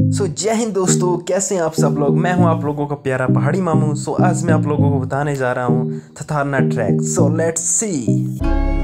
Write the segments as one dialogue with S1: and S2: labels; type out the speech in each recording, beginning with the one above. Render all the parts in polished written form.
S1: जय हिंद दोस्तों, कैसे हैं आप सब लोग। मैं हूं आप लोगों का प्यारा पहाड़ी मामू। आज मैं आप लोगों को बताने जा रहा हूं थथारना ट्रैक। Let's see.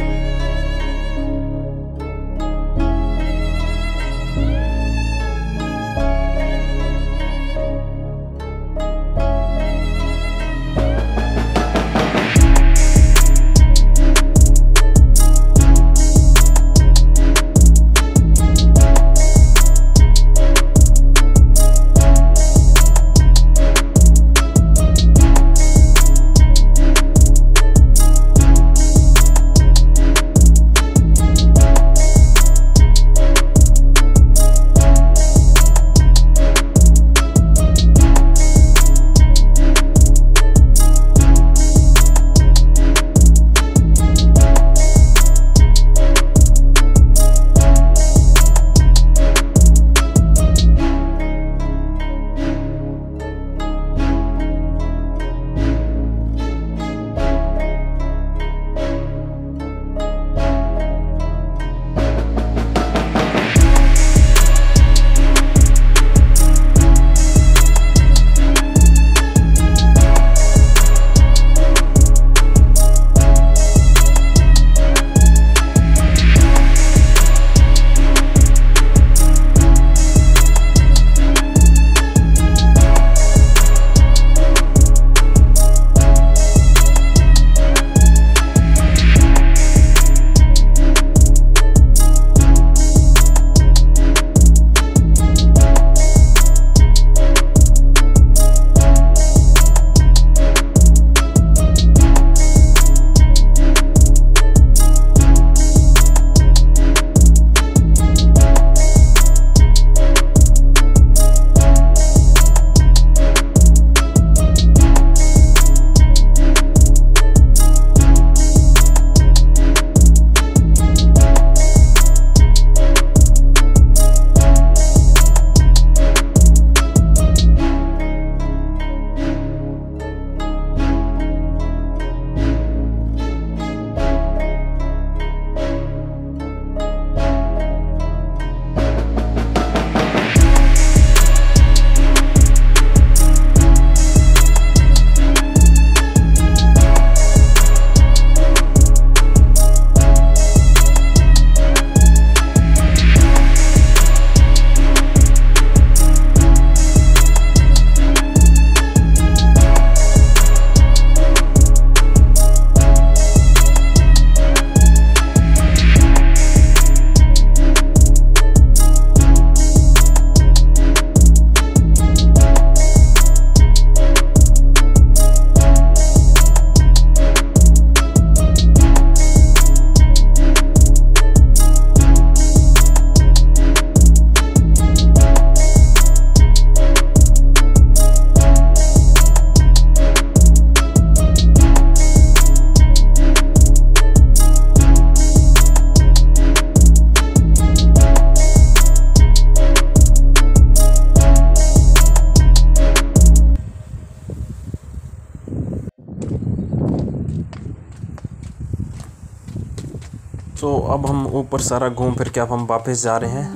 S1: अब हम ऊपर सारा घूम फिर के अब हम वापस जा रहे हैं।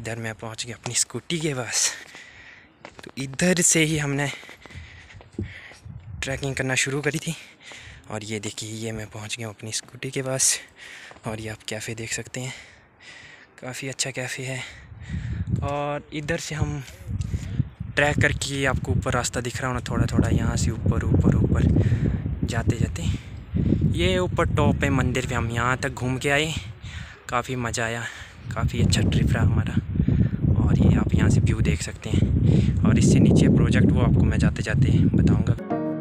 S1: इधर मैं पहुंच गया अपनी स्कूटी के पास। तो इधर से ही हमने ट्रैकिंग करना शुरू करी थी। और ये देखिए, ये मैं पहुंच गया अपनी स्कूटी के पास। और ये आप कैफ़े देख सकते हैं, काफ़ी अच्छा कैफ़े है। और इधर से हम ट्रैक करके, आपको ऊपर रास्ता दिख रहा हो ना थोड़ा थोड़ा, यहाँ से ऊपर ऊपर ऊपर जाते जाते ये ऊपर टॉप है मंदिर पे हम यहाँ तक घूम के आए। काफ़ी मज़ा आया, काफ़ी अच्छा ट्रिप रहा हमारा। और ये आप यहाँ से व्यू देख सकते हैं। और इससे नीचे प्रोजेक्ट वो आपको मैं जाते जाते बताऊँगा।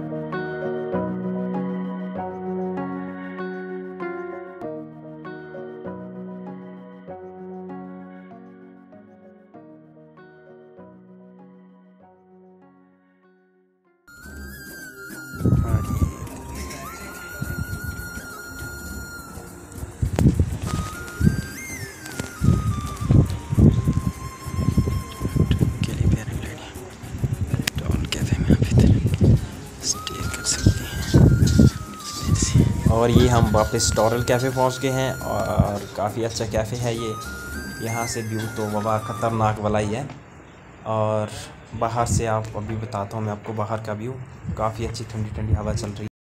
S1: और ये हम वापस टोरल कैफ़े पहुंच गए हैं। और काफ़ी अच्छा कैफ़े है ये। यहाँ से व्यू तो बाबा ख़तरनाक वाला ही है। और बाहर से आप अभी बताता हूँ मैं आपको बाहर का व्यू। काफ़ी अच्छी ठंडी ठंडी हवा चल रही है।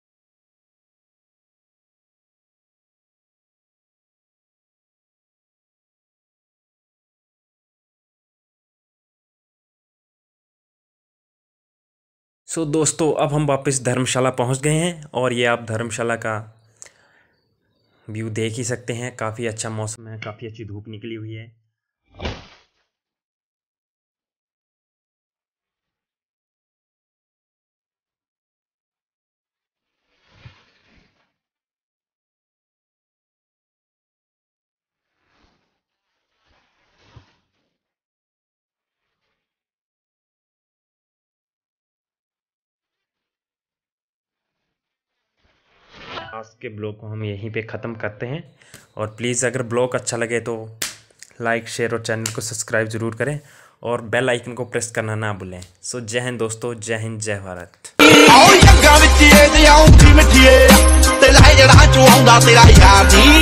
S1: सो दोस्तों, अब हम वापस धर्मशाला पहुंच गए हैं। और ये आप धर्मशाला का व्यू देख ही सकते हैं। काफ़ी अच्छा मौसम है, काफ़ी अच्छी धूप निकली हुई है। आज के ब्लॉग को हम यहीं पे ख़त्म करते हैं। और प्लीज़ अगर ब्लॉग अच्छा लगे तो लाइक, शेयर और चैनल को सब्सक्राइब ज़रूर करें। और बेल आइकन को प्रेस करना ना भूलें। सो जय हिंद दोस्तों, जय हिंद, जय भारत।